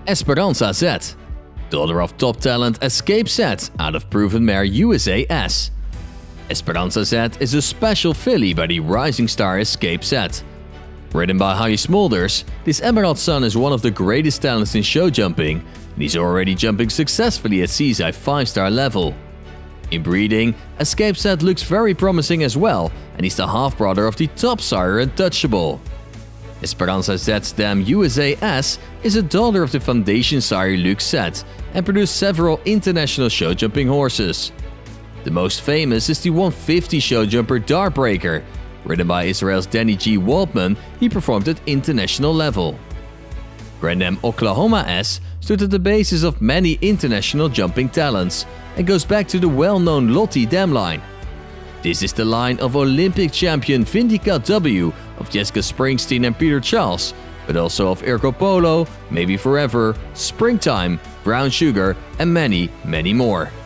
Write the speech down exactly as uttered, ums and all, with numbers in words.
Esperanza Z, daughter of top talent Escape Z out of Proven Mare U S A S. Esperanza Z is a special filly by the rising star Escape Z. Ridden by High Smulders, this Emerald Sun is one of the greatest talents in show jumping, and he's already jumping successfully at C S I five star level. In breeding, Escape Z looks very promising as well, and he's the half-brother of the top sire Untouchable. Esperanza Z's dam U S A S is a daughter of the foundation sire Luke Z and produced several international show jumping horses. The most famous is the one fifty show jumper Darbreaker. Ridden by Israel's Danny G. Waldman, he performed at international level. Grand Dam Oklahoma S stood at the basis of many international jumping talents and goes back to the well-known Lottie dam line. This is the line of Olympic champion Vindicat W, of Jessica Springsteen and Peter Charles, but also of Irko Polo, Maybe Forever, Springtime, Brown Sugar and many, many more.